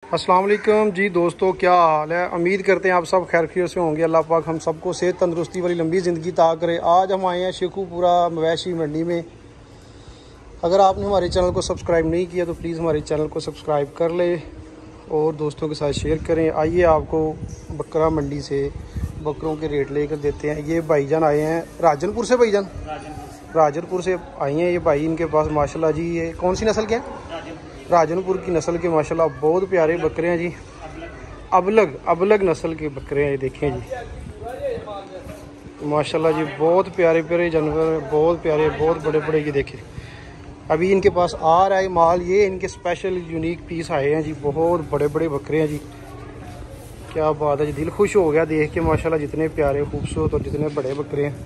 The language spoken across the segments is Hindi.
अस्सलाम वालेकुम जी दोस्तों, क्या हाल है। उम्मीद करते हैं आप सब खैर खैरियत से होंगे। अल्लाह पाक हम सबको सेहत तंदुरुस्ती वाली लंबी ज़िंदगी अता करे। आज हम आए हैं शेखुपुरा मवेशी मंडी में। अगर आपने हमारे चैनल को सब्सक्राइब नहीं किया तो प्लीज़ हमारे चैनल को सब्सक्राइब कर ले और दोस्तों के साथ शेयर करें। आइए आपको बकरा मंडी से बकरों के रेट लेकर देते हैं। ये भाईजान आए हैं राजनपुर से। भाईजान राजनपुर से आए हैं ये भाई। इनके पास माशाल्लाह जी ये कौन सी नस्ल के हैं? राजनपुर की नस्ल के माशाल्लाह बहुत प्यारे बकरे हैं जी। अबलग नस्ल के बकरे हैं ये, देखें जी माशाल्लाह जी। बहुत प्यारे प्यारे जानवर, बहुत प्यारे, बहुत बड़े बड़े। ये देखें अभी इनके पास आ रहा है माल। ये इनके स्पेशल यूनिक पीस आए हैं जी। बहुत बड़े बड़े बकरे हैं जी। क्या बात है जी, दिल खुश हो गया देख के माशाल्लाह। जितने प्यारे खूबसूरत और जितने बड़े बकरे हैं,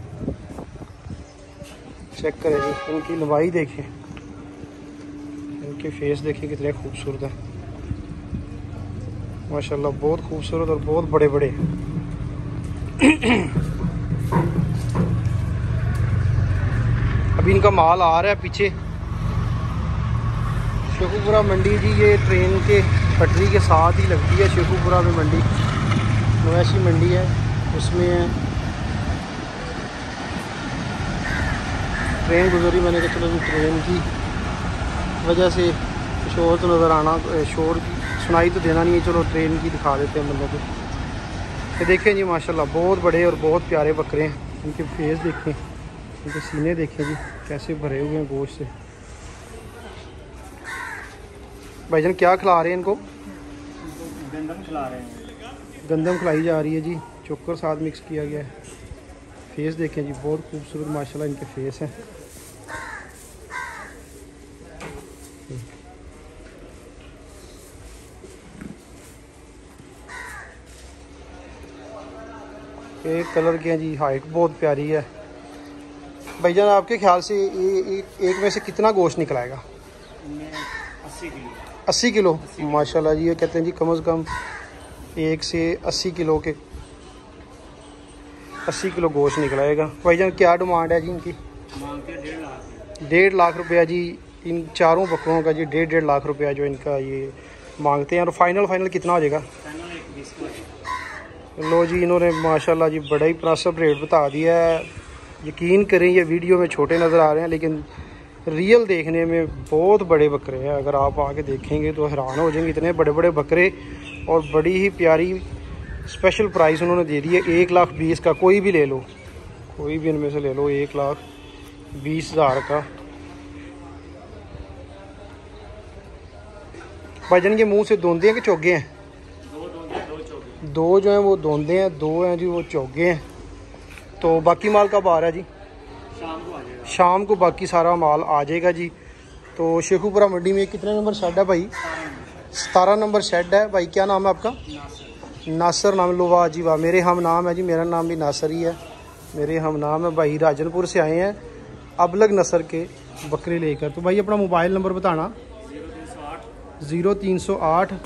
चेक करें जी। इनकी लंबाई देखें, इनके फेस देखें कितने खूबसूरत हैं माशाल्लाह। बहुत खूबसूरत और बहुत बड़े बड़े। अभी इनका माल आ रहा है पीछे। शेखुपुरा मंडी जी ये ट्रेन के पटरी के साथ ही लगती है। शेखुपुरा में मंडी मवेशी मंडी है, उसमें ट्रेन गुजरी। मैंने कहा चलो ट्रेन की वजह से शोर तो नज़र आना, शोर सुनाई तो देना नहीं है, चलो ट्रेन की दिखा देते हैं बंदों को। ये देखें जी माशाल्लाह बहुत बड़े और बहुत प्यारे बकरे हैं। इनके फेस देखें, इनके सीने देखें जी कैसे भरे हुए हैं गोश्त से। भाईजान क्या खिला रहे हैं इनको? गंदम खिला रहे हैं। गंदम खिलाई जा रही है जी, चोकर साथ मिक्स किया गया है। फेस देखें जी बहुत खूबसूरत माशाल्लाह इनके फेस हैं। एक कलर के हैं जी, हाइट बहुत प्यारी है। भाईजान आपके ख्याल से एक में से कितना गोश्त निकलाएगा? 80 किलो। 80 किलो माशाल्लाह जी। ये कहते हैं जी कम से कम 1 से 80 किलो के 80 किलो गोश्त निकलाएगा। भाईजान क्या डिमांड है जी इनकी? 1.5 लाख रुपया जी। इन चारों बकरों का जी 1.5 लाख रुपया जो इनका ये मांगते हैं। और फाइनल कितना हो जाएगा? लो जी, इन्होंने माशाल्लाह जी बड़ा ही मुनासिब रेट बता दिया है। यकीन करें ये वीडियो में छोटे नज़र आ रहे हैं लेकिन रियल देखने में बहुत बड़े बकरे हैं। अगर आप आके देखेंगे तो हैरान हो जाएंगे, इतने बड़े बड़े बकरे। और बड़ी ही प्यारी स्पेशल प्राइस उन्होंने दे दी है 1,20,000 का। कोई भी ले लो, कोई भी इनमें से ले लो 1,20,000 का। भाईजान के मुंह से दोंदे हैं कि चोगे हैं? दो जो हैं वो दोंदे हैं, 2 हैं जी वो चोगे हैं। तो बाकी माल कब आ रहा है जी? शाम को बाकी सारा माल आ जाएगा जी। तो शेखुपुरा मंडी में कितने नंबर शेड है भाई? 17 नंबर शेड है भाई। क्या नाम है आपका? नासर नाम। लो वाह जी वाह, मेरे हम नाम है जी। मेरा नाम भी नासर ही है, मेरे हम नाम है भाई। राजनपुर से आए हैं अबलग नस्ल के बकरे लेकर। तो भाई अपना मोबाइल नंबर बताना। 0308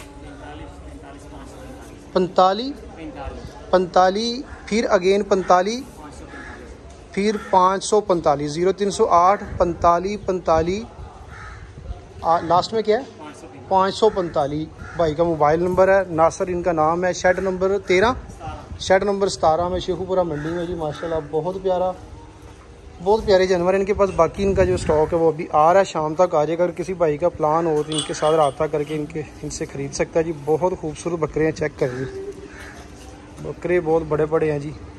45 फिर अगेन 45 फिर 545। 0308 45 लास्ट में क्या है? 545 भाई का मोबाइल नंबर है। नासर इनका नाम है। शेड नंबर 13, शेड नंबर 17 में शेखुपुरा मंडी में जी। माशाल्लाह बहुत प्यारा, बहुत प्यारे जानवर इनके पास। बाकी इनका जो स्टॉक है वो अभी आ रहा है, शाम तक आ जाएगा। अगर किसी भाई का प्लान हो तो इनके साथ रब्ता करके इनसे ख़रीद सकता है जी। बहुत खूबसूरत बकरे हैं, चेक करें जी। बकरे बहुत बड़े बड़े हैं जी।